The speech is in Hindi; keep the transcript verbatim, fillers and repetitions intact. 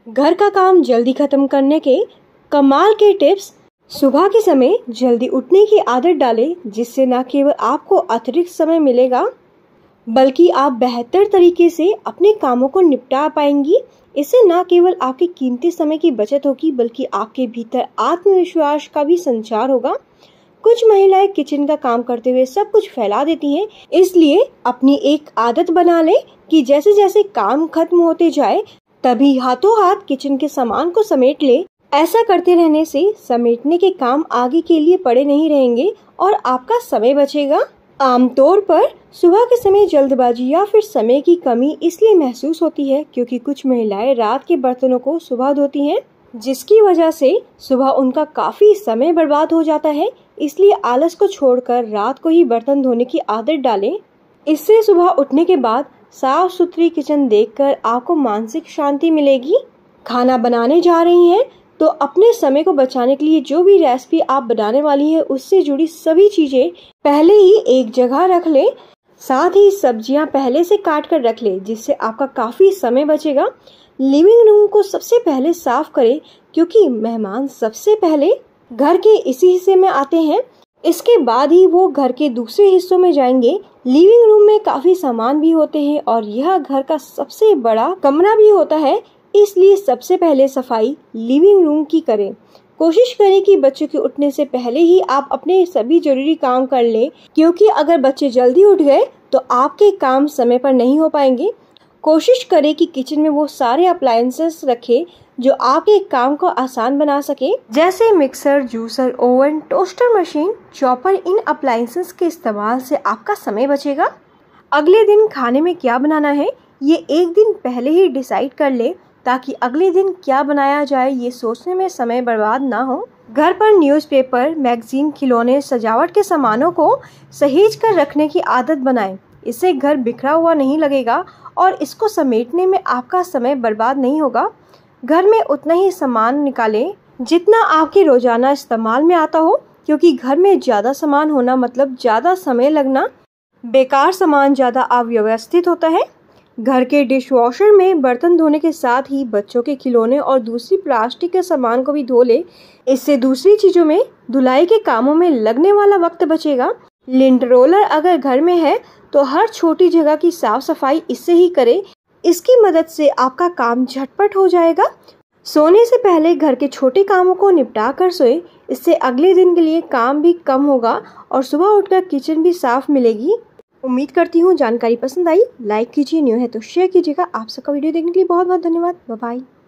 घर का काम जल्दी खत्म करने के कमाल के टिप्स। सुबह के समय जल्दी उठने की आदत डालें, जिससे न केवल आपको अतिरिक्त समय मिलेगा बल्कि आप बेहतर तरीके से अपने कामों को निपटा पाएंगी। इससे न केवल आपके कीमती समय की बचत होगी बल्कि आपके भीतर आत्मविश्वास का भी संचार होगा। कुछ महिलाएं किचन का काम करते हुए सब कुछ फैला देती हैं, इसलिए अपनी एक आदत बना लें कि जैसे जैसे काम खत्म होते जाए तभी हाथों हाथ किचन के सामान को समेट ले। ऐसा करते रहने से समेटने के काम आगे के लिए पड़े नहीं रहेंगे और आपका समय बचेगा। आमतौर पर सुबह के समय जल्दबाजी या फिर समय की कमी इसलिए महसूस होती है क्योंकि कुछ महिलाएं रात के बर्तनों को सुबह धोती हैं, जिसकी वजह से सुबह उनका काफी समय बर्बाद हो जाता है। इसलिए आलस को छोड़कर रात को ही बर्तन धोने की आदत डालें। इससे सुबह उठने के बाद साफ सुथरी किचन देखकर आपको मानसिक शांति मिलेगी। खाना बनाने जा रही हैं तो अपने समय को बचाने के लिए जो भी रेसिपी आप बनाने वाली है उससे जुड़ी सभी चीजें पहले ही एक जगह रख लें। साथ ही सब्जियां पहले से काट कर रख लें, जिससे आपका काफी समय बचेगा। लिविंग रूम को सबसे पहले साफ करें क्योंकि मेहमान सबसे पहले घर के इसी हिस्से में आते हैं, इसके बाद ही वो घर के दूसरे हिस्सों में जाएंगे। लिविंग रूम में काफी सामान भी होते हैं और यह घर का सबसे बड़ा कमरा भी होता है, इसलिए सबसे पहले सफाई लिविंग रूम की करें। कोशिश करें कि बच्चों के उठने से पहले ही आप अपने सभी जरूरी काम कर लें, क्योंकि अगर बच्चे जल्दी उठ गए तो आपके काम समय पर नहीं हो पाएंगे। कोशिश करें कि किचन में वो सारे अप्लायंसेस रखें जो आपके काम को आसान बना सके, जैसे mixer, juicer, oven, toaster machine, chopper. इन अप्लायंसेस के इस्तेमाल से आपका समय बचेगा। अगले दिन खाने में क्या बनाना है ये एक दिन पहले ही डिसाइड कर ले, ताकि अगले दिन क्या बनाया जाए ये सोचने में समय बर्बाद ना हो। घर पर न्यूज़पेपर, मैगजीन, खिलौने, सजावट के सामानों को सहेज कर रखने की आदत बनाएं। इससे घर बिखरा हुआ नहीं लगेगा और इसको समेटने में आपका समय बर्बाद नहीं होगा। घर में उतना ही सामान निकालें जितना आपके रोजाना इस्तेमाल में आता हो, क्योंकि घर में ज़्यादा सामान होना मतलब ज़्यादा समय लगना। बेकार सामान ज़्यादा अव्यवस्थित होता है। घर के डिशवॉशर में बर्तन धोने के साथ ही बच्चों के खिलौने और दूसरी प्लास्टिक के सामान को भी धो ले। इससे दूसरी चीज़ों में धुलाई के कामों में लगने वाला वक्त बचेगा। लिंट रोलर अगर घर में है तो हर छोटी जगह की साफ सफाई इससे ही करें। इसकी मदद से आपका काम झटपट हो जाएगा। सोने से पहले घर के छोटे कामों को निपटा कर सोए, इससे अगले दिन के लिए काम भी कम होगा और सुबह उठकर किचन भी साफ मिलेगी। उम्मीद करती हूँ जानकारी पसंद आई। लाइक कीजिए, न्यू है तो शेयर कीजिएगा। आप सबका वीडियो देखने के लिए बहुत बहुत धन्यवाद। Bye bye.